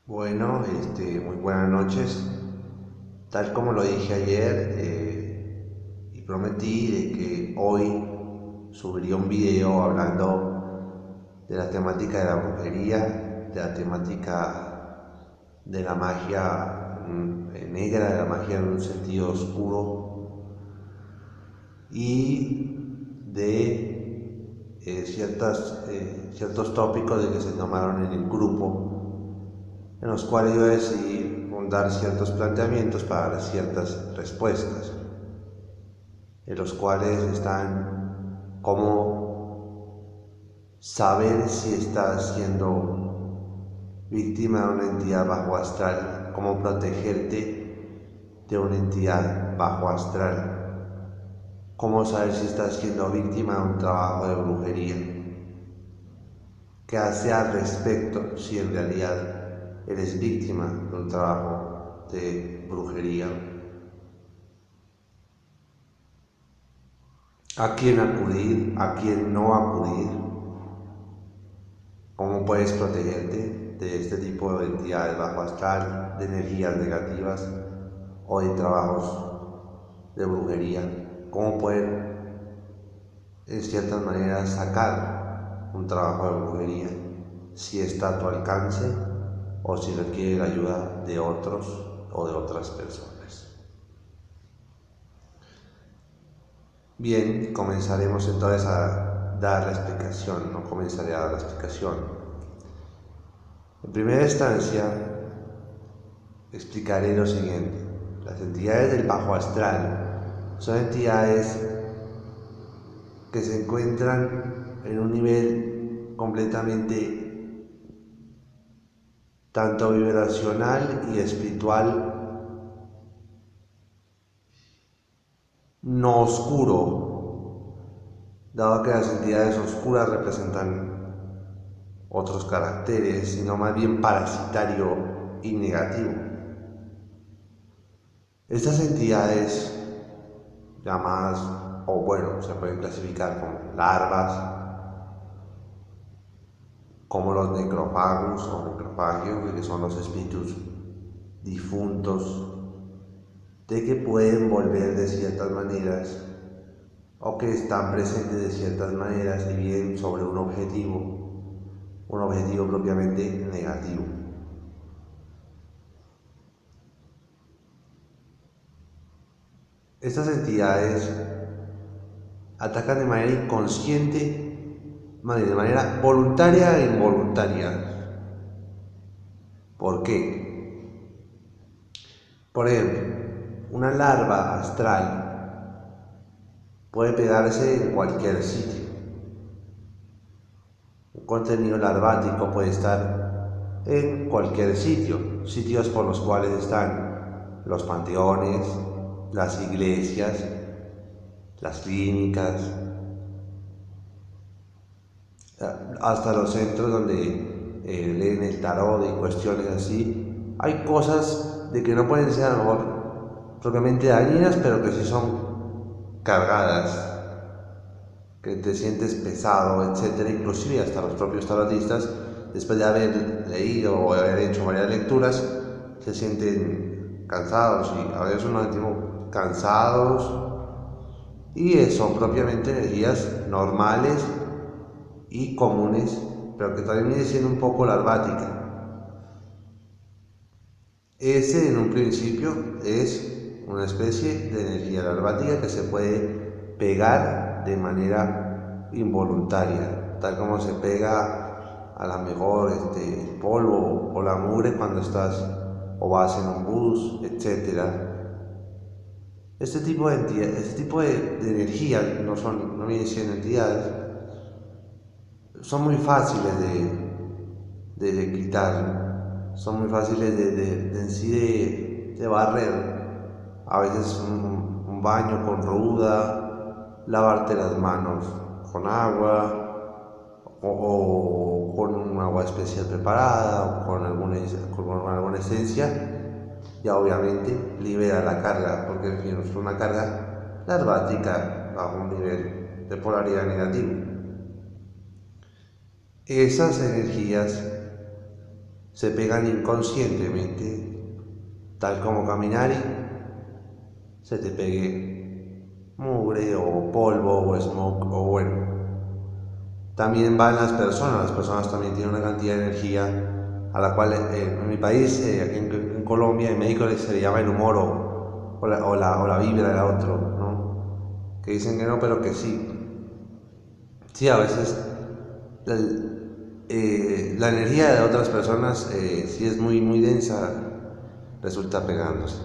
Bueno, muy buenas noches. Tal como lo dije ayer y prometí de que hoy subiría un video hablando de la temática de la brujería, de la temática de la magia negra, de la magia en un sentido oscuro y de ciertos tópicos de que se tomaron en el grupo en los cuales yo decidí dar ciertos planteamientos para dar ciertas respuestas, en los cuales están cómo saber si estás siendo víctima de una entidad bajo astral, cómo protegerte de una entidad bajo astral, cómo saber si estás siendo víctima de un trabajo de brujería, qué hacer al respecto si en realidad eres víctima de un trabajo de brujería, a quién acudir, a quién no acudir, cómo puedes protegerte de este tipo de entidades bajo astral, de energías negativas o de trabajos de brujería, cómo poder en ciertas maneras sacar un trabajo de brujería, si está a tu alcance o si requiere la ayuda de otros o de otras personas. Bien, comenzaremos entonces a dar la explicación, no comenzaré a dar la explicación. En primera instancia, explicaré lo siguiente. Las entidades del bajo astral son entidades que se encuentran en un nivel completamente tanto vibracional y espiritual no oscuro, dado que las entidades oscuras representan otros caracteres, sino más bien parasitario y negativo. Estas entidades llamadas, o bueno, se pueden clasificar como larvas, como los necrófagos o necrofagios, que son los espíritus difuntos, de que pueden volver de ciertas maneras o que están presentes de ciertas maneras y vienen sobre un objetivo propiamente negativo. Estas entidades atacan de manera inconsciente, de manera voluntaria e involuntaria. ¿Por qué? Por ejemplo, una larva astral puede pegarse en cualquier sitio. Un contenido larvático puede estar en cualquier sitio, sitios por los cuales están los panteones, las iglesias, las clínicas, hasta los centros donde leen el tarot y cuestiones así. Hay cosas de que no pueden ser a lo mejor propiamente dañinas, pero que sí son cargadas, que te sientes pesado, etcétera. Inclusive hasta los propios tarotistas, después de haber leído o haber hecho varias lecturas, se sienten cansados y a veces nos sentimos cansados, y son propiamente energías normales y comunes, pero que también viene siendo un poco larvática. Ese en un principio es una especie de energía larvática que se puede pegar de manera involuntaria, tal como se pega a lo mejor el polvo o la mugre cuando estás o vas en un bus, etcétera. Este tipo de energías no vienen siendo entidades, son muy fáciles de quitar, son muy fáciles en sí de barrer. A veces un baño con ruda, lavarte las manos con agua o con un agua especial preparada o con alguna esencia, ya obviamente libera la carga, porque en fin, es una carga larvática bajo un nivel de polaridad negativo. Esas energías se pegan inconscientemente, tal como caminar y se te pegue mugre o polvo o smoke o bueno. También van las personas también tienen una cantidad de energía a la cual en mi país, aquí en Colombia, en México se le llama el humor o la vibra del otro, ¿no? Que dicen que no, pero que sí. Sí, a veces la energía de otras personas, si es muy densa, resulta pegándose.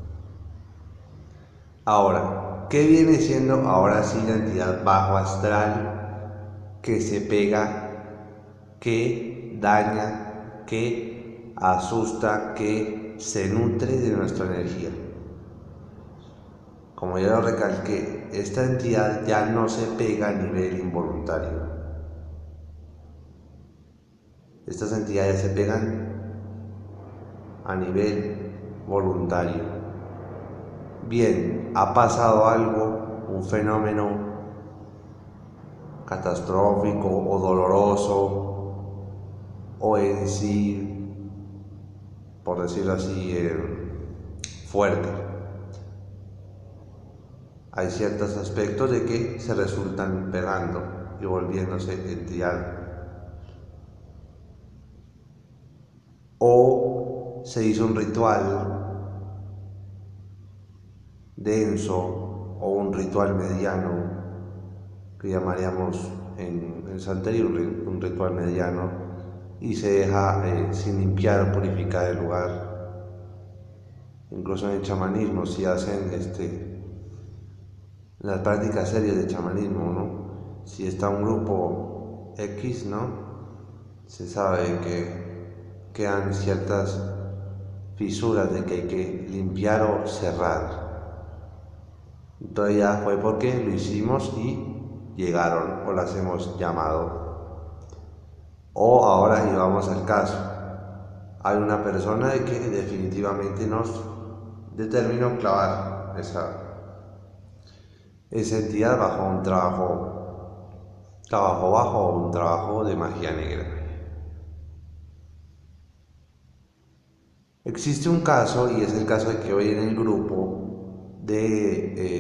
Ahora, ¿qué viene siendo ahora sí la entidad bajo astral que se pega, que daña, que asusta, que se nutre de nuestra energía? Como ya lo recalqué, esta entidad ya no se pega a nivel involuntario. Estas entidades se pegan a nivel voluntario. Bien, ha pasado algo, un fenómeno catastrófico o doloroso, o en sí, por decirlo así, fuerte. Hay ciertos aspectos de que se resultan pegando y volviéndose entidad. O se hizo un ritual denso o un ritual mediano, que llamaríamos en santería un ritual mediano, y se deja sin limpiar o purificar el lugar. Incluso en el chamanismo, si hacen las prácticas serias de chamanismo, ¿no? Si está un grupo X, ¿no? Se sabe que quedan ciertas fisuras de que hay que limpiar o cerrar. Entonces ya fue porque lo hicimos y llegaron o las hemos llamado. O ahora llevamos al caso. Hay una persona de que definitivamente nos determinó clavar esa entidad bajo un trabajo bajo o un trabajo de magia negra. Existe un caso, y es el caso de que hoy en el grupo de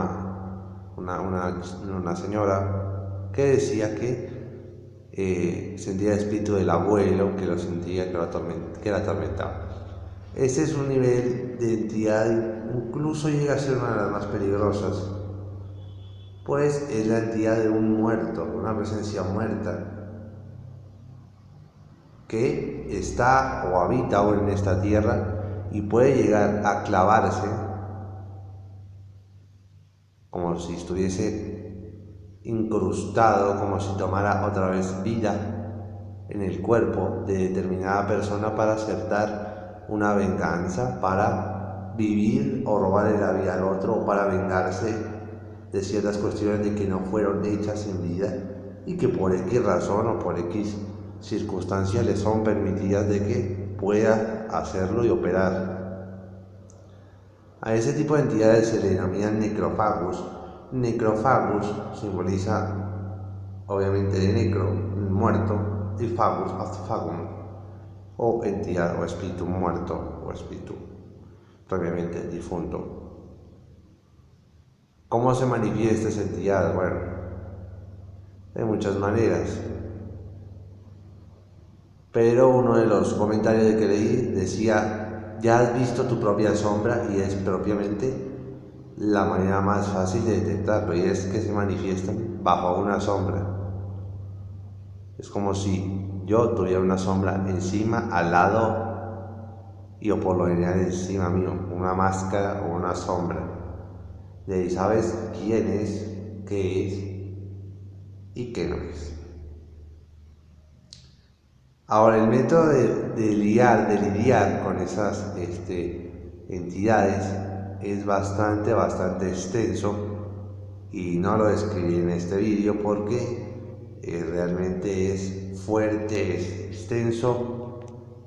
una señora que decía que sentía el espíritu del abuelo, que lo sentía, que la atormentaba. Ese es un nivel de entidad, incluso llega a ser una de las más peligrosas, pues es la entidad de un muerto, una presencia muerta, que está o habita aún en esta tierra y puede llegar a clavarse como si estuviese incrustado, como si tomara otra vez vida en el cuerpo de determinada persona para acertar una venganza, para vivir o robarle la vida al otro, o para vengarse de ciertas cuestiones de que no fueron hechas en vida y que por X razón o por X circunstancias le son permitidas de que pueda hacerlo y operar. A ese tipo de entidades se le denominan necrófagos. Necrófagos simboliza obviamente de necro, muerto, y fagus, fagum, o entidad o espíritu muerto o espíritu previamente difunto. ¿Cómo se manifiesta esa entidad? Bueno, de muchas maneras. Pero uno de los comentarios de que leí decía: ya has visto tu propia sombra, y es propiamente la manera más fácil de detectarlo, y es que se manifiestan bajo una sombra. Es como si yo tuviera una sombra encima, al lado, y o por lo general encima mío, una máscara o una sombra. De ahí sabes quién es, qué es y qué no es. Ahora, el método de lidiar con esas entidades es bastante extenso, y no lo describí en este vídeo porque realmente es fuerte, es extenso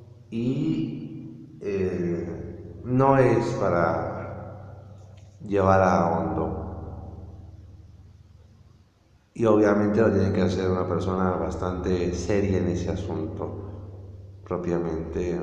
y no es para llevar a hondo. Y obviamente lo tiene que hacer una persona bastante seria en ese asunto. propiamente.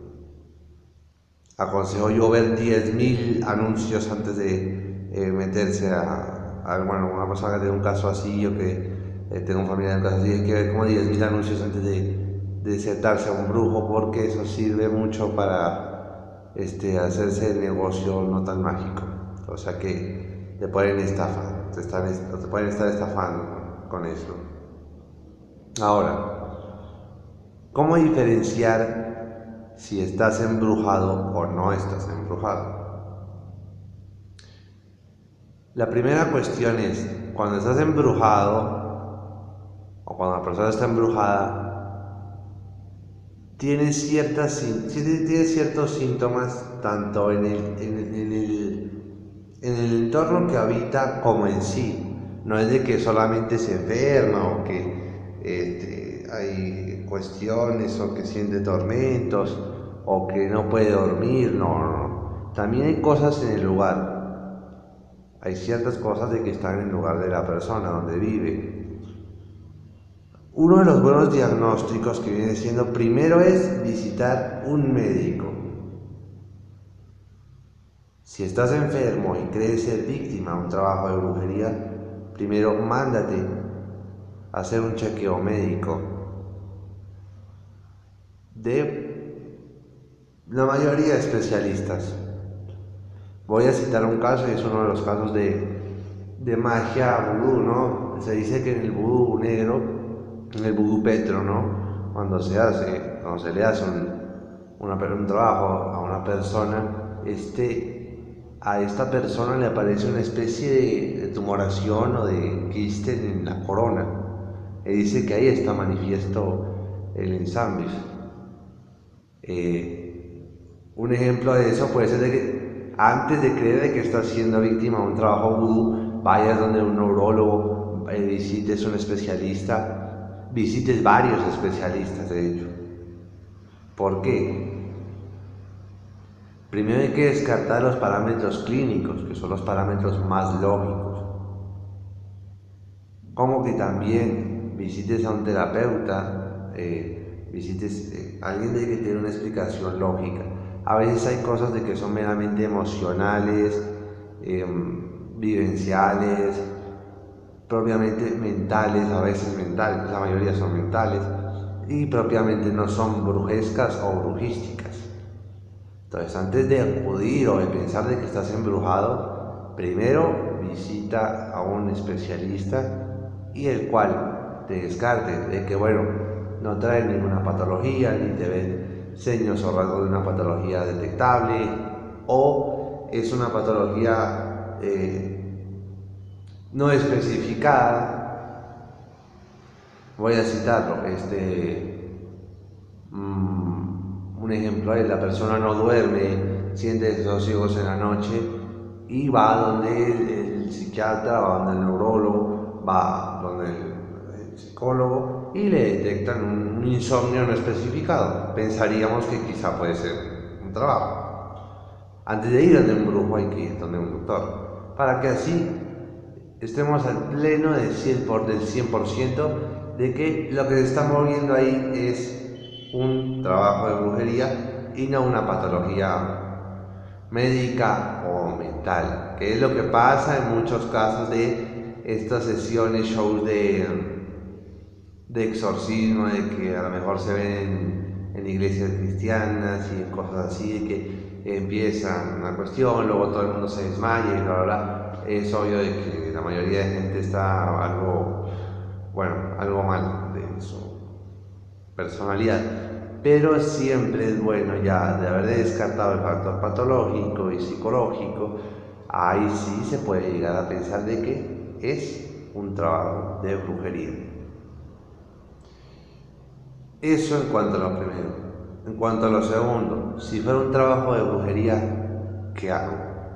Aconsejo yo ver 10.000 anuncios antes de meterse bueno, una persona que tiene un caso así, o que tenga un familiar en un caso así, hay que ver como 10.000 anuncios antes de sentarse a un brujo, porque eso sirve mucho para hacerse el negocio no tan mágico. O sea que te pueden estafar, te pueden estar estafando con eso. Ahora, ¿cómo diferenciar si estás embrujado o no estás embrujado? La primera cuestión es, cuando estás embrujado o cuando la persona está embrujada, tiene ciertos síntomas tanto en el entorno que habita como en sí. No es de que solamente se enferma o que hay cuestiones o que siente tormentos o que no puede dormir, no. También hay cosas en el lugar. Hay ciertas cosas de que están en el lugar de la persona donde vive. Uno de los buenos diagnósticos que viene siendo primero es visitar un médico. Si estás enfermo y crees ser víctima de un trabajo de brujería, primero mándate a hacer un chequeo médico de la mayoría de especialistas. Voy a citar un caso, y es uno de los casos de magia vudú, ¿no? Se dice que en el vudú negro, en el vudú petro, ¿no? Cuando se le hace un trabajo a una persona, a esta persona le aparece una especie de tumoración o de quiste en la corona. Y dice que ahí está manifiesto el ensamble. Un ejemplo de eso puede ser de que antes de creer de que estás siendo víctima de un trabajo vudú, vayas donde un neurólogo, visites un especialista, visites varios especialistas de hecho. ¿Por qué? Primero hay que descartar los parámetros clínicos, que son los parámetros más lógicos. Como que también visites a un terapeuta, visites a alguien de que tiene una explicación lógica. A veces hay cosas de que son meramente emocionales, vivenciales, propiamente mentales, a veces mentales, la mayoría son mentales, y propiamente no son brujescas o brujísticas. Entonces, antes de acudir o de pensar de que estás embrujado, primero visita a un especialista y el cual te descarte de que, bueno, no trae ninguna patología, ni te ve seños o rasgos de una patología detectable, o es una patología no especificada. Voy a citarlo, un ejemplo es: la persona no duerme, siente desasosiegos en la noche y va donde el psiquiatra, va donde el neurólogo, va donde el psicólogo y le detectan un insomnio no especificado. Pensaríamos que quizá puede ser un trabajo. Antes de ir donde un brujo hay que ir donde un doctor, para que así estemos al pleno del 100% de que lo que se está moviendo ahí es un trabajo de brujería y no una patología médica o mental, que es lo que pasa en muchos casos de estas sesiones, shows de exorcismo, de que a lo mejor se ven en iglesias cristianas y en cosas así, de que empiezan una cuestión, luego todo el mundo se desmaya y bla bla bla. Es obvio de que la mayoría de gente está algo mal de su personalidad, pero siempre es bueno, ya de haber descartado el factor patológico y psicológico, ahí sí se puede llegar a pensar de que es un trabajo de brujería. Eso en cuanto a lo primero. En cuanto a lo segundo, si fuera un trabajo de brujería, ¿qué hago?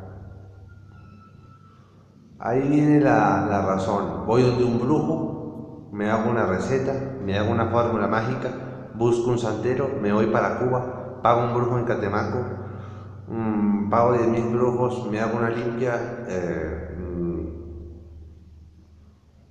Ahí viene la razón. Voy donde un brujo, me hago una receta, me hago una fórmula mágica, busco un santero, me voy para Cuba, pago un brujo en Catemaco, pago 10.000 brujos, me hago una limpia.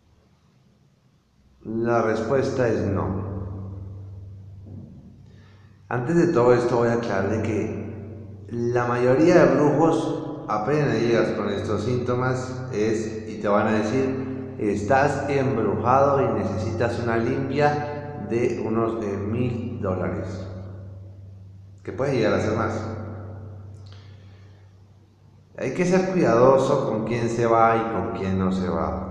La respuesta es no. Antes de todo esto voy a aclarar de que la mayoría de brujos apenas llegas con estos síntomas y te van a decir: estás embrujado y necesitas una limpia de unos $1000, que puede llegar a ser más. Hay que ser cuidadoso con quién se va y con quién no se va.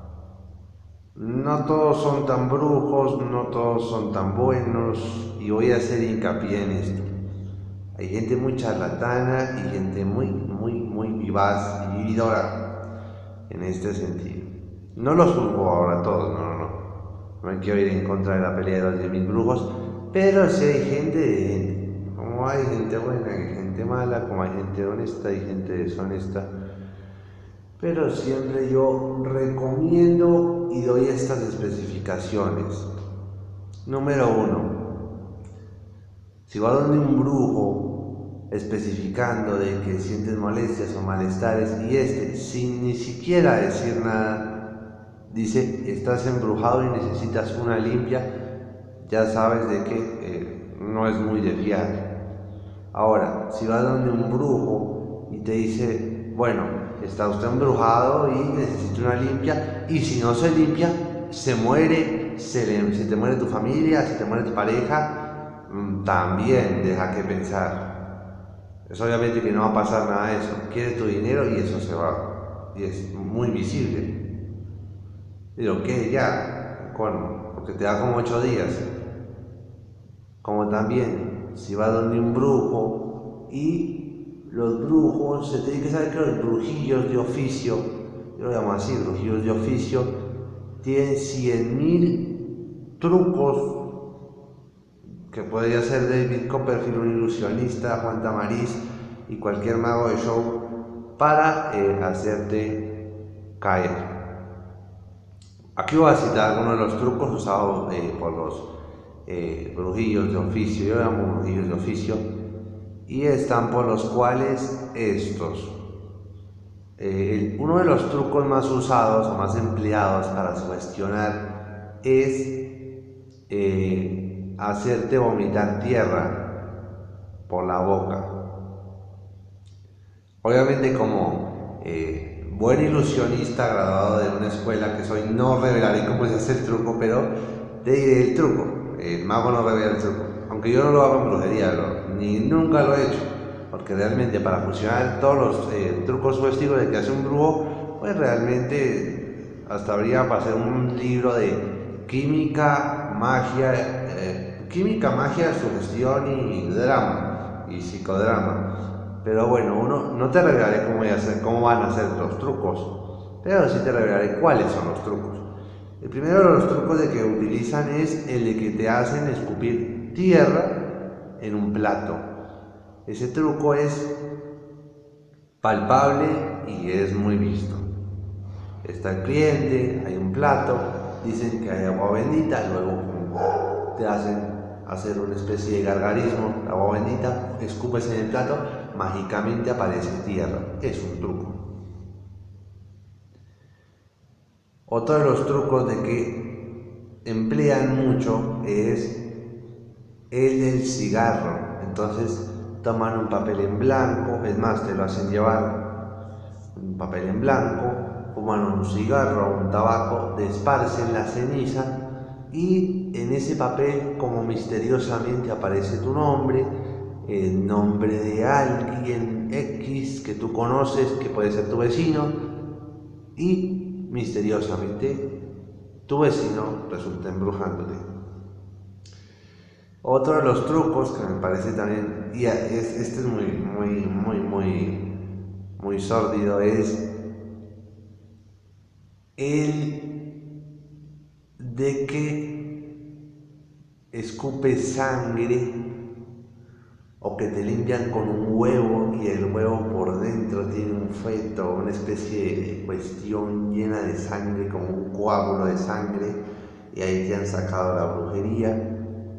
No todos son tan brujos, no todos son tan buenos, y voy a hacer hincapié en esto. Hay gente muy charlatana y gente muy vivaz y vividora en este sentido. No los juzgo ahora a todos, no me quiero ir en contra de la pelea de los 10.000 brujos, pero sí hay gente de gente. Como hay gente buena, hay gente mala, como hay gente honesta y gente deshonesta. Pero siempre yo recomiendo y doy estas especificaciones. Número 1. Si vas donde un brujo especificando de que sientes molestias o malestares y sin ni siquiera decir nada, dice: estás embrujado y necesitas una limpia, ya sabes de que no es muy de fiar. Ahora, si vas donde un brujo y te dice: bueno, está usted embrujado y necesita una limpia, y si no se limpia, se muere, se te muere tu familia, se te muere tu pareja, también deja que pensar. Es obviamente que no va a pasar nada de eso. Quiere tu dinero y eso se va. Y es muy visible. Pero ¿qué? Ya, porque te da como 8 días. Como también, si vas donde un brujo y los brujos, se tiene que saber que los brujillos de oficio, yo lo llamo así, brujillos de oficio, tienen 100.000 trucos que podría ser David Copperfield, un ilusionista, Juan Tamariz y cualquier mago de show para hacerte caer. Aquí voy a citar algunos de los trucos usados por los brujillos de oficio. Yo llamo brujillos de oficio, y están por los cuales estos. Uno de los trucos más usados o más empleados para sugestionar es hacerte vomitar tierra por la boca. Obviamente, como buen ilusionista graduado de una escuela que soy, no revelaré cómo se hace el truco, pero te diré el truco. El mago no revela el truco, aunque yo no lo hago en brujería, ni nunca lo he hecho, porque realmente para funcionar todos los trucos sugestivos de que hace un brujo, pues realmente hasta habría para hacer un libro de química, magia, sugestión y drama y psicodrama. Pero bueno, no te revelaré cómo van a ser los trucos, pero sí te revelaré cuáles son los trucos. El primero de los trucos de que utilizan es el de que te hacen escupir tierra en un plato. Ese truco es palpable y es muy visto. Está el cliente, hay un plato, dicen que hay agua bendita, luego te hacen hacer una especie de gargarismo, agua bendita, escupes en el plato, mágicamente aparece tierra. Es un truco. Otro de los trucos de que emplean mucho es el del cigarro. Entonces toman un papel en blanco, es más, te lo hacen llevar un papel en blanco, fuman un cigarro, un tabaco, esparcen la ceniza y en ese papel, como misteriosamente, aparece tu nombre, el nombre de alguien X que tú conoces, que puede ser tu vecino, y misteriosamente tu vecino resulta embrujándote. Otro de los trucos que me parece también, y este es muy sórdido, es el de que escupes sangre o que te limpian con un huevo y el huevo por dentro tiene un feto, una especie de cuestión llena de sangre, como un coágulo de sangre, y ahí te han sacado la brujería.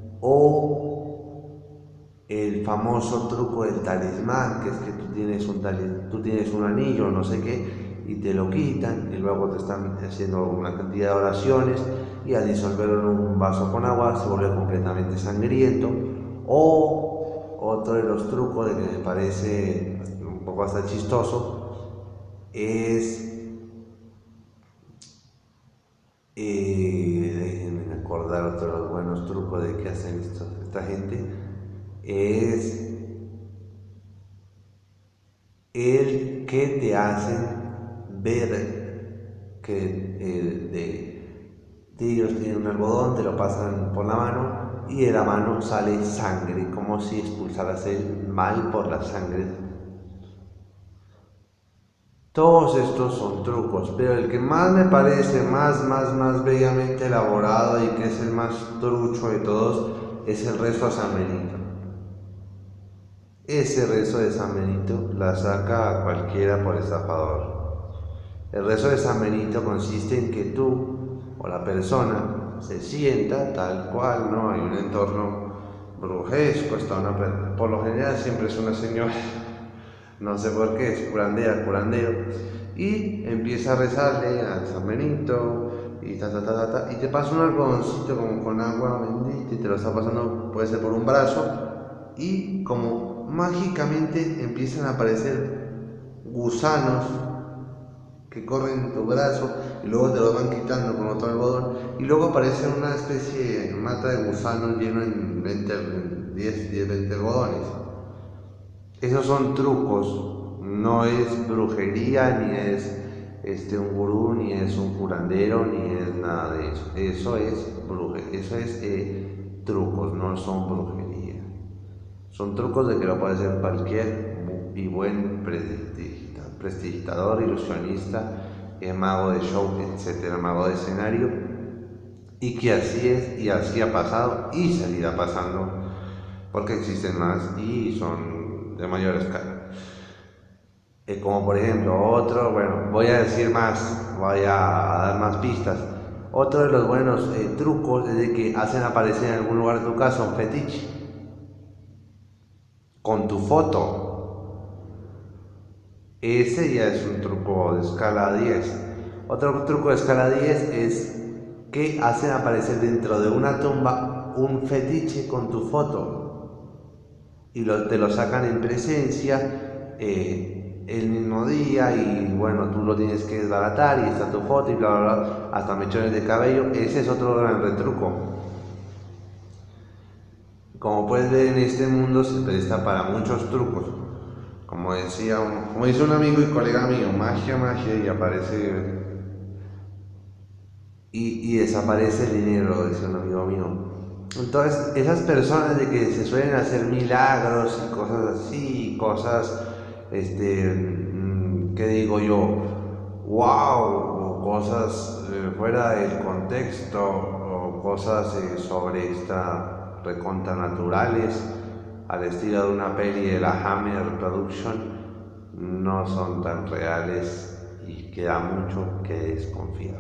O el famoso truco del talismán, que es que tú tienes un anillo, no sé qué, y te lo quitan y luego te están haciendo una cantidad de oraciones y al disolverlo en un vaso con agua se vuelve completamente sangriento. O otro de los trucos de que me parece un poco hasta chistoso es, déjenme acordar otro de los buenos trucos de que hacen esta gente, es el que te hacen ver que ellos tienen un algodón, te lo pasan por la mano y de la mano sale sangre, como si expulsaras el mal por la sangre. Todos estos son trucos, pero el que más me parece más bellamente elaborado y que es el más trucho de todos es el rezo a San Benito. Ese rezo de San Benito la saca a cualquiera por estafador. El rezo de San Benito consiste en que tú o la persona se sienta tal cual, ¿no? Hay un entorno brujesco, por lo general siempre es una señora, no sé por qué, es curandero, y empieza a rezarle a San Benito, y y te pasa un algodoncito como con agua bendita, y te lo está pasando, puede ser por un brazo, y como mágicamente empiezan a aparecer gusanos que corren en tu brazo, y luego te lo van quitando con otro algodón, y luego aparece una especie de mata de gusanos lleno en 20 algodones. Esos son trucos, no es brujería, ni es un gurú, ni es un curandero, ni es nada de eso. Eso es trucos, no son brujería. Son trucos de que lo puede hacer cualquier y buen prestidigitador, ilusionista, mago de show, etcétera, mago de escenario, y que así es, y así ha pasado, y seguirá pasando, porque existen más y son de mayor escala. Como por ejemplo, bueno, voy a decir más, voy a dar más pistas. Otro de los buenos trucos es de que hacen aparecer en algún lugar de tu casa un fetiche con tu foto. Ese ya es un truco de escala 10. Otro truco de escala 10 es que hacen aparecer dentro de una tumba un fetiche con tu foto y te lo sacan en presencia el mismo día, y bueno, tú lo tienes que desbaratar y está tu foto y bla bla bla, hasta mechones de cabello. Ese es otro gran retruco. Como puedes ver, en este mundo se presta para muchos trucos. Como dice un amigo y colega mío, magia, y aparece y desaparece el dinero, dice un amigo mío. Entonces, esas personas de que se suelen hacer milagros y cosas así, ¿qué digo yo? ¡Wow! O cosas fuera del contexto, o cosas sobre esta recontra naturales, al estilo de una peli de la Hammer Production, no son tan reales y queda mucho que desconfiar.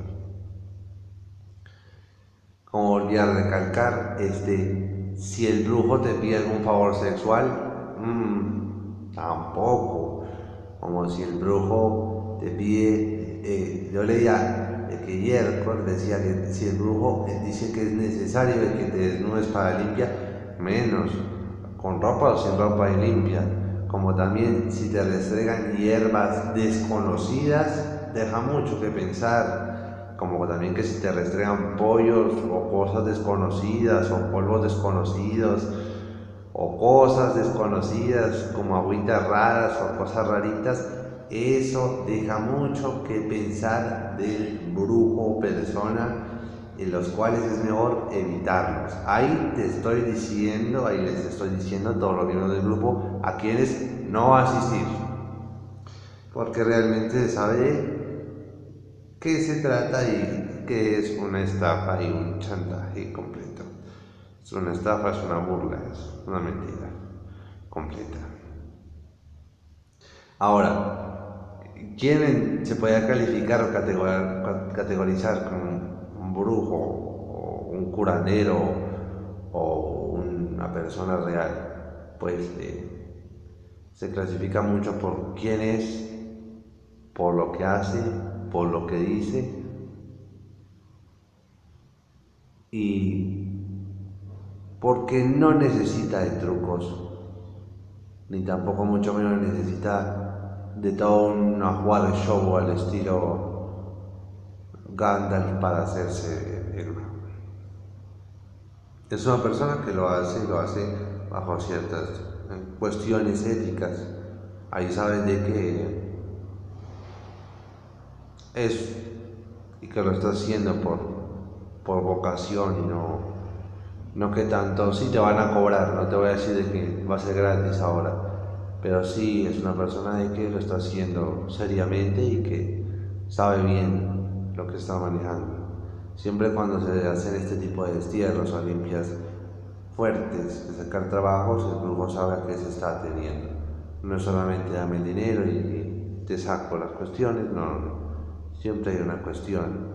Como volví a recalcar, si el brujo te pide algún favor sexual, tampoco. Como si el brujo te pide, yo leía que Yerko decía que si el brujo dice que es necesario que te desnudes para limpia, menos, con ropa o sin ropa y limpia. Como también si te restregan hierbas desconocidas, deja mucho que pensar. Como también que si te restregan pollos o cosas desconocidas o polvos desconocidos o cosas desconocidas como agüitas raras o cosas raritas, eso deja mucho que pensar del brujo o persona, en los cuales es mejor evitarlos. Ahí les estoy diciendo todos los miembros del grupo a quienes no asistir, porque realmente se sabe qué se trata y que es una estafa y un chantaje completo. Es una estafa, es una burla, es una mentira completa. Ahora, ¿quién se puede calificar o categorizar como un brujo o un curandero o una persona real? Pues se clasifica mucho por quién es, por lo que hace, por lo que dice y porque no necesita de trucos, ni tampoco mucho menos necesita de todo un ajuar show al estilo Gandalf para hacerse héroe. Es una persona que lo hace bajo ciertas cuestiones éticas. Ahí sabes de que es y que lo está haciendo por vocación y no que tanto. Sí te van a cobrar, no te voy a decir de que va a ser gratis ahora, pero sí es una persona de que lo está haciendo seriamente y que sabe bien lo que está manejando. Siempre cuando se hacen este tipo de destierros o limpias fuertes de sacar trabajos, el brujo sabe a qué se está teniendo. No es solamente dame el dinero y te saco las cuestiones, no. Siempre hay una cuestión.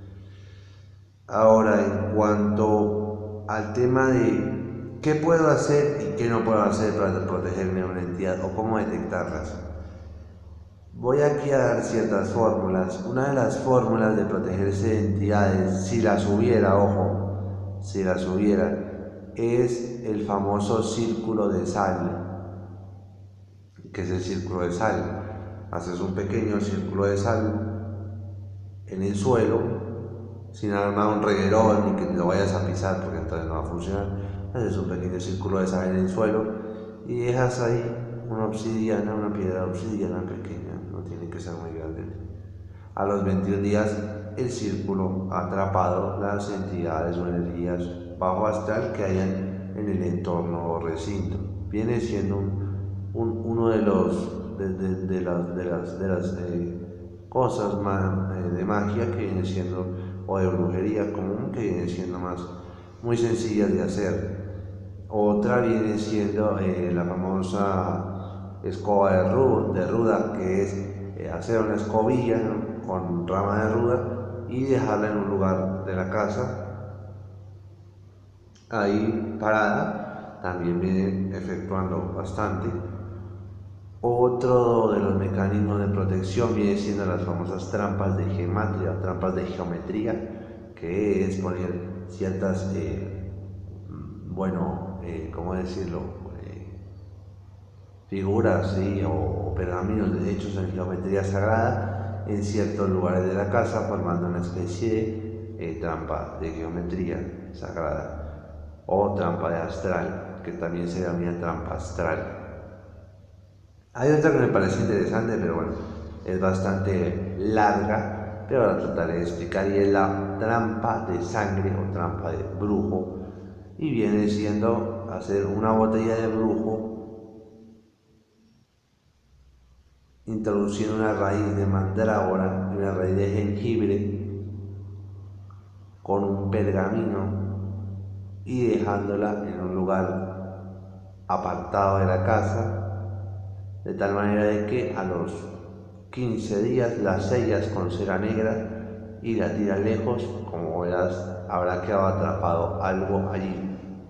Ahora, en cuanto al tema de qué puedo hacer y qué no puedo hacer para protegerme de una entidad o cómo detectarlas, voy aquí a dar ciertas fórmulas. Una de las fórmulas de protegerse de entidades, si las hubiera, ojo, si las hubiera, es el famoso círculo de sal. ¿Qué es el círculo de sal? Haces un pequeño círculo de sal en el suelo, sin armar un reguerón ni que lo vayas a pisar porque entonces no va a funcionar. Haces un pequeño círculo de sal en el suelo y dejas ahí una obsidiana, una piedra de obsidiana pequeña, no tiene que ser muy grande. A los 21 días el círculo ha atrapado las entidades o energías bajo astral que hayan en el entorno o recinto. Viene siendo uno de las cosas de magia que viene siendo, o de brujería común, que viene siendo muy sencillas de hacer. Otra viene siendo la famosa escoba de ruda, que es hacer una escobilla, ¿no?, con rama de ruda y dejarla en un lugar de la casa ahí parada. También viene efectuando bastante. Otro de los mecanismos de protección viene siendo las famosas trampas de gematria o trampas de geometría, que es poner ciertas, ¿cómo decirlo? Figuras, ¿sí?, o pergaminos hechos en geometría sagrada en ciertos lugares de la casa, formando una especie de trampa de geometría sagrada o trampa de astral, que también se llama trampa astral. Hay otra que me parece interesante, pero bueno, es bastante larga, pero la trataré de explicar, y es la trampa de sangre o trampa de brujo, y viene siendo hacer una botella de brujo introduciendo una raíz de mandrágora y una raíz de jengibre con un pergamino y dejándola en un lugar apartado de la casa, de tal manera de que a los 15 días la sellas con cera negra y la tiras lejos. Como verás, habrá quedado atrapado algo allí.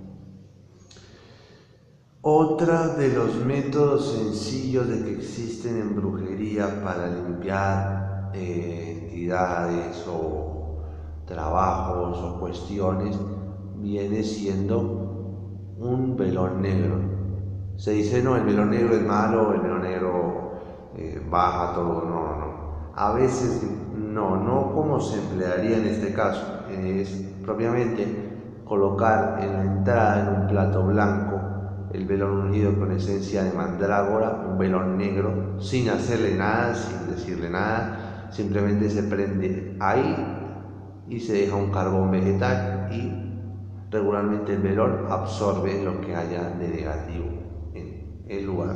Otra de los métodos sencillos de que existen en brujería para limpiar entidades o trabajos o cuestiones viene siendo un velón negro. Se dice, no, el velón negro es malo, el velón negro baja todo. No. A veces no como se emplearía en este caso. Es propiamente colocar en la entrada, en un plato blanco, el velón ungido con esencia de mandrágora, un velón negro, sin hacerle nada, sin decirle nada, simplemente se prende ahí y se deja un carbón vegetal, y regularmente el velón absorbe lo que haya de negativo en el lugar.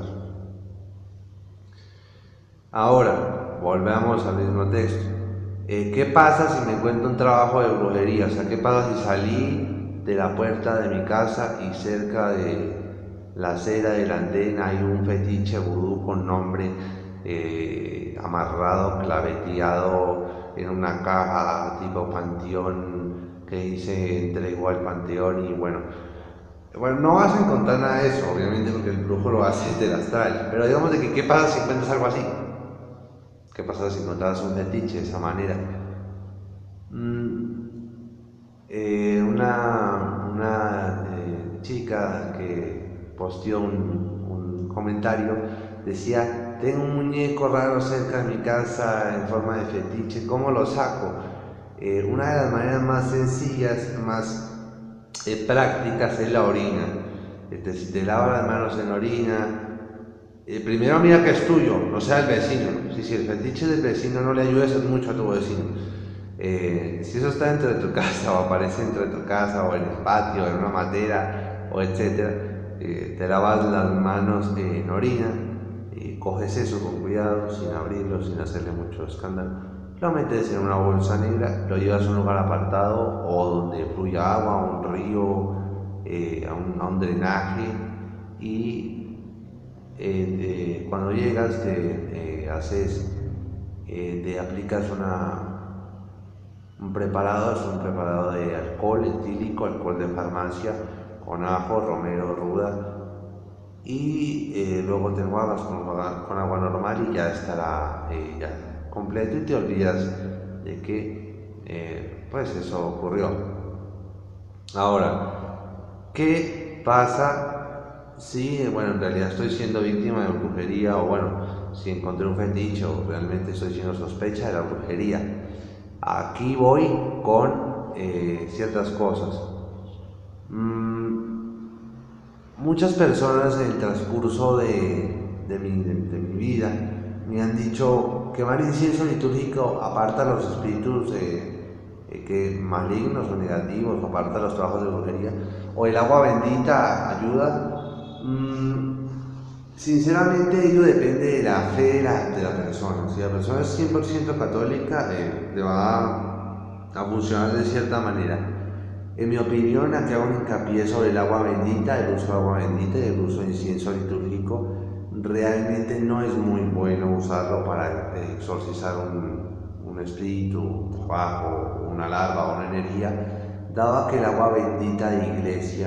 Ahora, volvamos al mismo texto. ¿Qué pasa si me encuentro un trabajo de brujería? O sea, ¿qué pasa si salí de la puerta de mi casa y cerca de la acera del andén hay un fetiche vudú con nombre amarrado, claveteado en una caja tipo panteón, que dice entrego al panteón? Y bueno, no vas a encontrar nada de eso, obviamente, porque el brujo lo hace desde el astral. Pero digamos de que, ¿qué pasa si encuentras algo así? ¿Qué pasa si encontras un fetiche de esa manera? chica que posteó un comentario, decía: tengo un muñeco raro cerca de mi casa en forma de fetiche, ¿cómo lo saco? Una de las maneras más sencillas, más prácticas, es la orina. Si te lavas las manos en orina, primero mira que es tuyo, no sea el vecino. Si el fetiche del vecino, no le ayudes mucho a tu vecino. Si eso está dentro de tu casa o aparece dentro de tu casa o en el patio, en una matera o etcétera, te lavas las manos en orina, coges eso con cuidado, sin abrirlo, sin hacerle mucho escándalo, lo metes en una bolsa negra, lo llevas a un lugar apartado o donde fluya agua, a un río, a un drenaje, y cuando llegas te aplicas un preparado. Es un preparado de alcohol etílico, alcohol de farmacia, con ajo, romero, ruda, y luego te enjuagas con agua normal y ya estará ya completo, y te olvidas de que pues eso ocurrió. Ahora, ¿qué pasa si, bueno, en realidad estoy siendo víctima de brujería, o bueno, si encontré un fetiche o realmente estoy siendo sospecha de la brujería? Aquí voy con ciertas cosas. Muchas personas en el transcurso de mi vida me han dicho: quemar incienso litúrgico aparta los espíritus que malignos o negativos, aparta los trabajos de brujería, o el agua bendita ayuda. Sinceramente, ello depende de la fe de la persona. Si la persona es 100% católica, le va a funcionar de cierta manera. En mi opinión, aquí hago un hincapié sobre el agua bendita, el uso de agua bendita y el uso de incienso litúrgico. Realmente no es muy bueno usarlo para exorcizar un espíritu, un trabajo, una larva o una energía, dado que el agua bendita de iglesia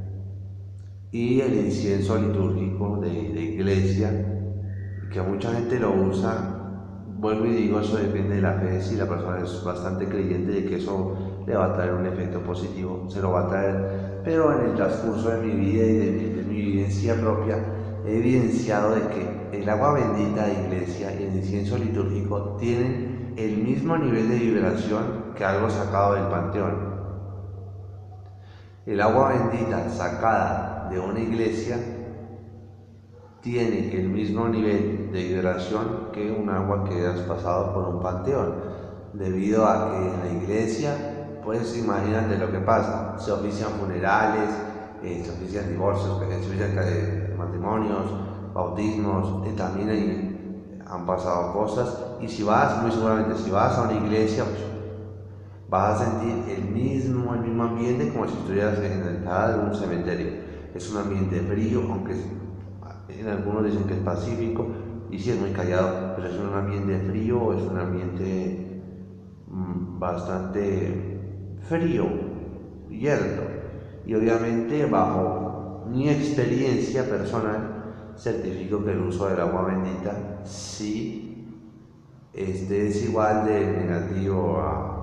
y el incienso litúrgico de iglesia, que mucha gente lo usa, vuelvo y digo, eso depende de la fe. Si la persona es bastante creyente de que eso le va a traer un efecto positivo, se lo va a traer. Pero en el transcurso de mi vida y de mi vivencia propia, he evidenciado de que el agua bendita de iglesia y el incienso litúrgico tienen el mismo nivel de vibración que algo sacado del panteón. El agua bendita sacada de una iglesia tiene el mismo nivel de vibración que un agua que has pasado por un panteón, debido a que en la iglesia, pues imagínate lo que pasa: se ofician funerales, se ofician divorcios, se ofician matrimonios, bautismos, también han pasado cosas. Y si vas, muy seguramente, si vas a una iglesia, pues, vas a sentir el mismo ambiente como si estuvieras en la entrada de un cementerio. Es un ambiente frío, aunque en algunos dicen que es pacífico, y sí es muy callado, pero es un ambiente frío, es un ambiente bastante frío y hierro. Y obviamente, bajo mi experiencia personal, certifico que el uso del agua bendita sí es igual de negativo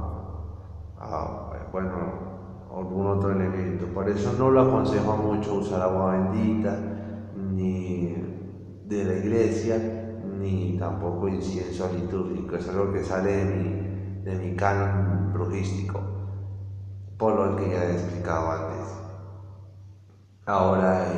a algún otro elemento. Por eso no lo aconsejo mucho usar agua bendita, ni de la iglesia, ni tampoco incienso litúrgico. Es algo que sale de mi canon brujístico, por lo que ya he explicado antes. Ahora,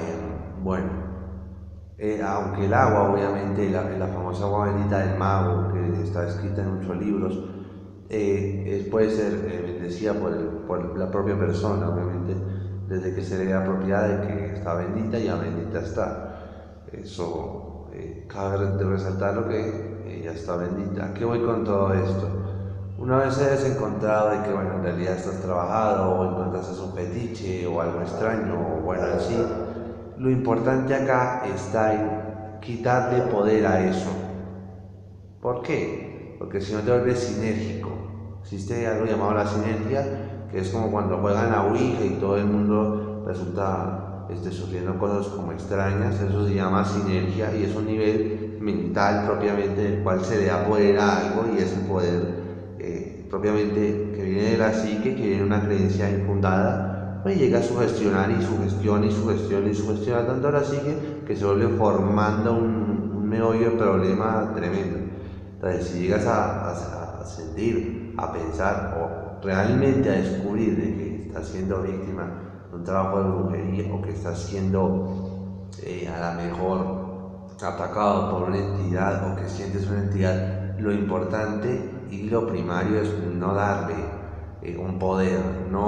aunque el agua, obviamente, la famosa agua bendita del mago, que está escrita en muchos libros, puede ser bendecida por la propia persona, obviamente, desde que se le da propiedad de que está bendita, ya bendita está. Eso cabe de resaltarlo, que ya está bendita. ¿A qué voy con todo esto? Una vez hayas encontrado de que, bueno, en realidad estás trabajado, o encuentras un fetiche o algo extraño, o bueno, en sí, lo importante acá está en quitarle poder a eso. ¿Por qué? Porque si no te vuelves sinérgico. Existe algo llamado la sinergia, que es como cuando juegan a Ouija y todo el mundo resulta sufriendo cosas como extrañas. Eso se llama sinergia, y es un nivel mental propiamente del cual se le da poder a algo, y es el poder propiamente que viene de la psique, que viene de una creencia infundada, pues llega a sugestionar y sugestiona y sugestiona y sugestiona tanto ahora sigue que se vuelve formando un meollo de problema tremendo. Entonces, si llegas a sentir, a pensar o realmente a descubrir de que estás siendo víctima de un trabajo de brujería o que estás siendo a lo mejor atacado por una entidad o que sientes una entidad, lo importante y lo primario es no darle un poder,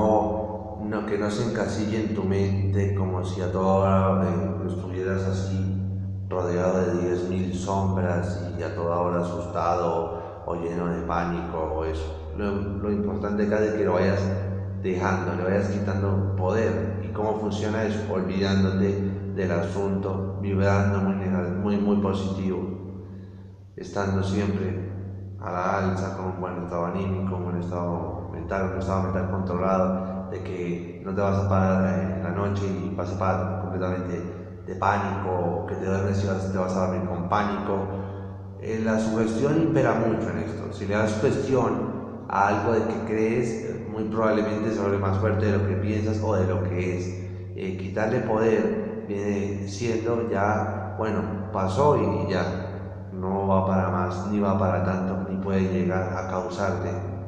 que no se encasille en tu mente como si a toda hora estuvieras así rodeado de 10.000 sombras y a toda hora asustado o lleno de pánico o eso. Lo importante acá es que lo vayas dejando, le vayas quitando poder. ¿Y cómo funciona eso? Olvidándote del asunto, vibrando muy positivo, estando siempre a la alza, con un buen estado anímico, un buen estado mental controlado, de que no te vas a parar en la noche y vas a parar completamente de pánico, o que te duermes y te vas a dormir con pánico. La sugestión impera mucho en esto. Si le das sugestión a algo de que crees, muy probablemente se vuelve más fuerte de lo que piensas o de lo que es. Quitarle poder viene siendo ya, bueno, pasó y ya no va para más, ni va para tanto, ni puede llegar a causarte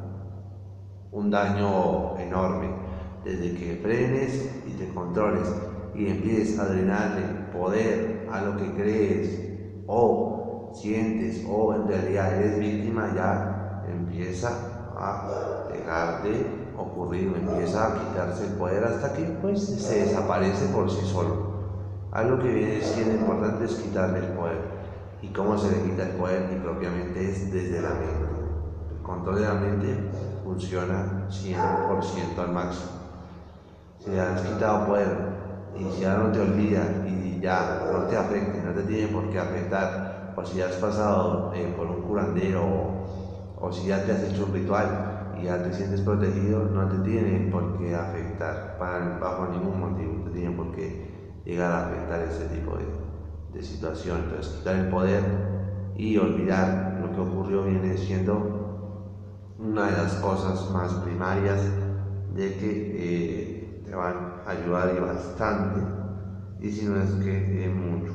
un daño enorme. Desde que frenes y te controles y empieces a drenarle poder a lo que crees o sientes o en realidad eres víctima, ya empieza a dejar de ocurrir, empieza a quitarse el poder hasta que pues se desaparece por sí solo. Algo que viene siendo importante es quitarle el poder. ¿Y cómo se le quita el poder? Y propiamente es desde la mente. El control de la mente funciona 100% al máximo. Si le has quitado poder y si ya no te olvida y ya no te afecta, no te tiene por qué afectar, o si ya has pasado por un curandero o si ya te has hecho un ritual y ya te sientes protegido, no te tiene por qué afectar bajo ningún motivo, no te tiene por qué llegar a afectar ese tipo de situación. Entonces, quitar el poder y olvidar lo que ocurrió viene siendo una de las cosas más primarias de que te van a ayudar y bastante, y si no es que mucho.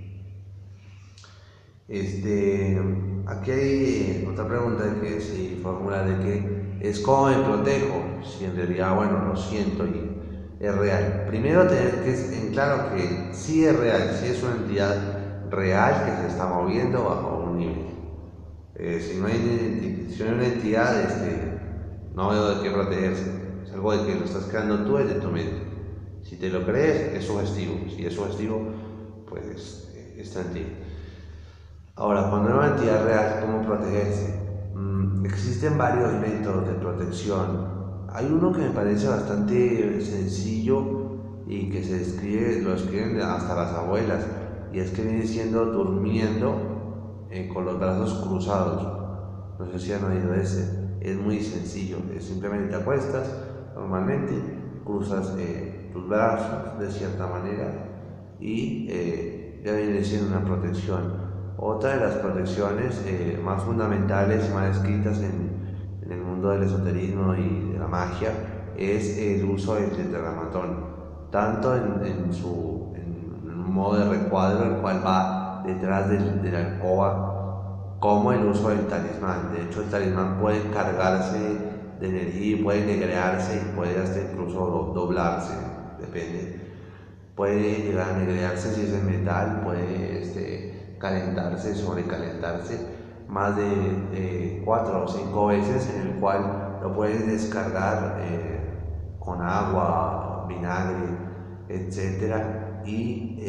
Aquí hay otra pregunta que se formula de que es cómo me protejo, si en realidad, bueno, lo siento y es real. Primero tener que en claro que sí es real, sí es una entidad real que se está moviendo bajo un nivel. Si no hay una entidad, no veo de qué protegerse. Es algo de que lo estás creando tú desde tu mente. Si te lo crees, es sugestivo. Si es sugestivo, pues está en ti. Ahora, cuando hay una entidad real, ¿cómo protegerse? Existen varios métodos de protección. Hay uno que me parece bastante sencillo y que lo escriben hasta las abuelas, y es que viene siendo durmiendo con los brazos cruzados. No sé si han oído ese. Es muy sencillo. Simplemente te acuestas normalmente, cruzas tus brazos de cierta manera y ya viene siendo una protección. Otra de las protecciones más fundamentales y más escritas en el mundo del esoterismo y de la magia es el uso del tetragramatón, tanto en un modo de recuadro, el cual va detrás de la alcoba, como el uso del talismán. De hecho, el talismán puede cargarse de energía, puede negrearse y puede hasta incluso doblarse, depende. Puede llegar a negrearse si es en metal, puede calentarse, sobrecalentarse más de 4 o 5 veces, en el cual lo puedes descargar con agua, vinagre, etcétera, y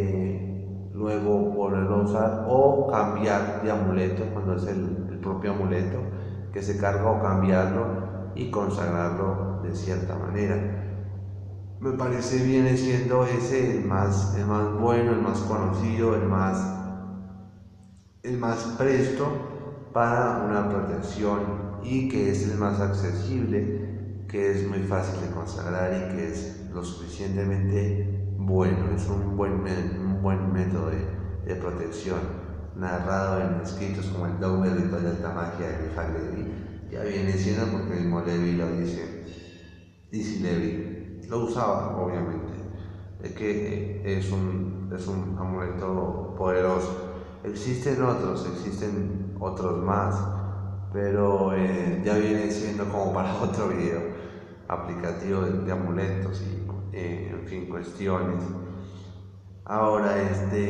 luego volverlo a usar o cambiar de amuleto cuando es el propio amuleto que se carga, o cambiarlo y consagrarlo de cierta manera. Me parece viene siendo ese el más bueno, el más conocido, el más presto para una protección, y que es el más accesible, que es muy fácil de consagrar y que es lo suficientemente bueno. Es un buen método de protección, narrado en escritos como el Dogma del Ritual de Alta Magia de Levi. Ya viene siendo porque el mismo Levi lo dice Levi. lo usaba obviamente, es que es un amuleto poderoso. Existen otros más, pero ya viene siendo como para otro video aplicativo de amuletos y en fin, cuestiones. Ahora,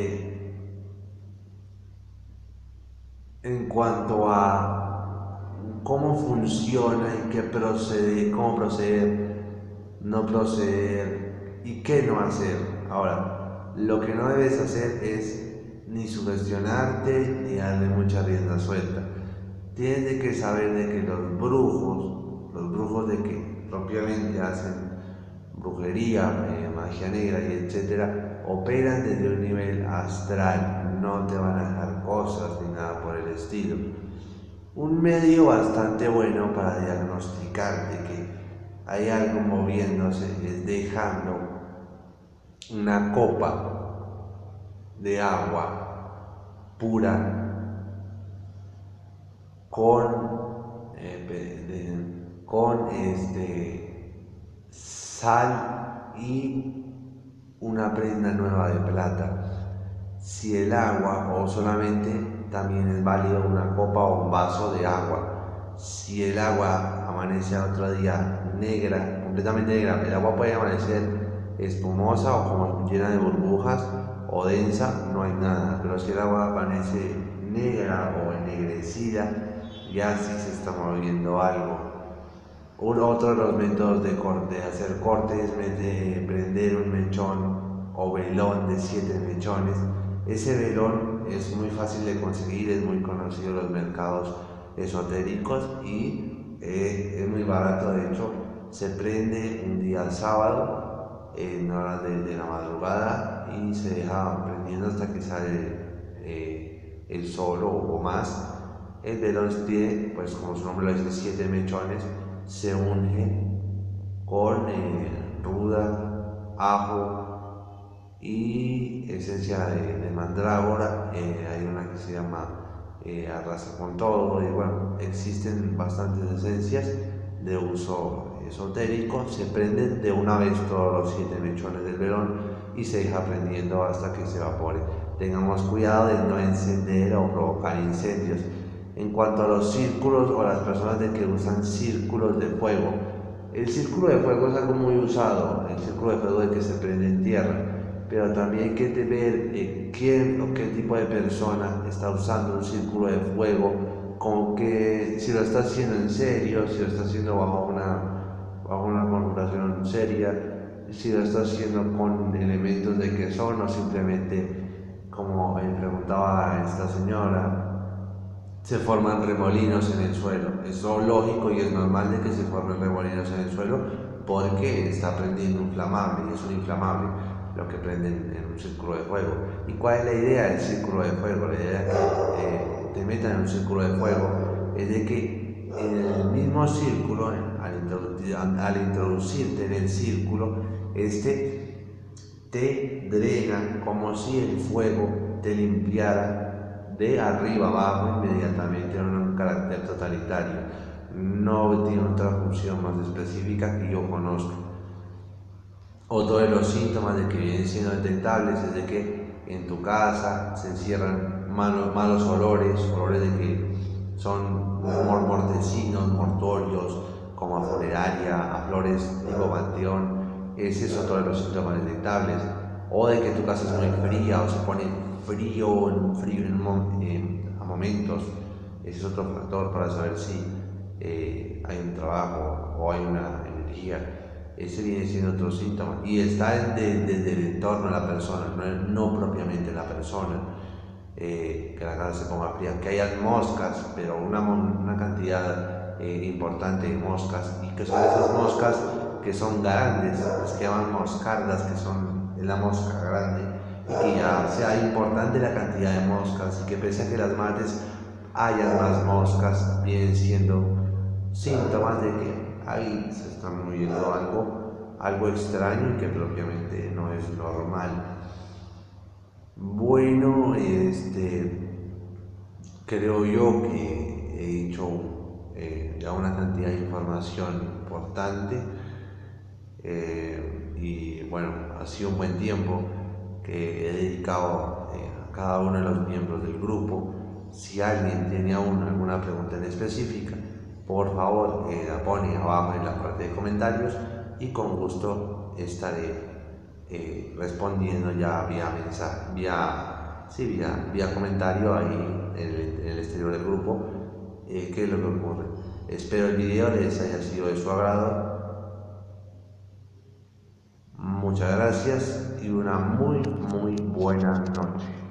en cuanto a cómo funciona y qué procede, cómo proceder, no proceder y qué no hacer. Ahora, lo que no debes hacer es ni sugestionarte ni darle mucha rienda suelta. Tienes que saber de que los brujos de que propiamente hacen brujería, magia negra y etcétera, operan desde un nivel astral, no te van a dejar cosas ni nada por el estilo. Un medio bastante bueno para diagnosticar de que hay algo moviéndose es dejando una copa de agua pura con sal y una prenda nueva de plata. Si el agua, o solamente también es válido una copa o un vaso de agua. Si el agua amanece al otro día negra, completamente negra, el agua puede amanecer espumosa o como llena de burbujas o densa, no hay nada. Pero si el agua amanece negra o ennegrecida, ya sí se está moviendo algo. Otro de los métodos de hacer cortes es prender un mechón o velón de 7 mechones. Ese velón es muy fácil de conseguir, es muy conocido en los mercados esotéricos y es muy barato. De hecho, se prende un día sábado en horas de la madrugada y se deja prendiendo hasta que sale el sol o más. El velón tiene, pues como su nombre lo dice, 7 mechones. Se unge con ruda, ajo y esencia de mandrágora. Hay una que se llama arrasa con todo. Y bueno, existen bastantes esencias de uso esotérico. Se prenden de una vez todos los 7 mechones del velón y se deja prendiendo hasta que se evapore. Tengamos cuidado de no encender o provocar incendios. En cuanto a los círculos o las personas de que usan círculos de fuego, el círculo de fuego es algo muy usado, el círculo de fuego de que se prende en tierra, pero también hay que ver quién o qué tipo de persona está usando un círculo de fuego, como que si lo está haciendo en serio, si lo está haciendo bajo una conjuración seria, si lo está haciendo con elementos de que son o simplemente, como preguntaba esta señora, se forman remolinos en el suelo. Es lógico y es normal de que se formen remolinos en el suelo porque está prendiendo un inflamable y es un inflamable lo que prenden en un círculo de fuego. ¿Y cuál es la idea del círculo de fuego? La idea es que te metan en un círculo de fuego es de que en el mismo círculo, al introducirte en el círculo, te drena como si el fuego te limpiara de arriba abajo inmediatamente, en un carácter totalitario. No tiene otra función más específica que yo conozco. Otro de los síntomas de que vienen siendo detectables es de que en tu casa se encierran malos olores de que son mortecinos, mortuorios, como a funeraria, a flores tipo panteón. Ese es otro de los síntomas detectables. O de que tu casa es muy fría o se pone frío a momentos. Ese es otro factor para saber si hay un trabajo o hay una energía. Ese viene siendo otro síntoma y está desde el entorno de la persona, no propiamente la persona. Que la casa se ponga fría, que hayan moscas, pero una cantidad importante de moscas, y que son esas moscas que son grandes, las que llaman moscardas, que son la mosca grande, y que ya sea importante la cantidad de moscas, y que pese a que las mates hayan más moscas, vienen siendo síntomas de que ahí se está moviendo algo extraño y que propiamente no es normal. Bueno, creo yo que he dicho ya una cantidad de información importante. y bueno, ha sido un buen tiempo que he dedicado a cada uno de los miembros del grupo. Si alguien tiene aún alguna pregunta en específica, por favor la pone abajo en la parte de comentarios y con gusto estaré respondiendo ya vía mensaje, vía comentario ahí en el exterior del grupo, qué es lo que ocurre. Espero el video les haya sido de su agrado. Muchas gracias y una muy buena noche.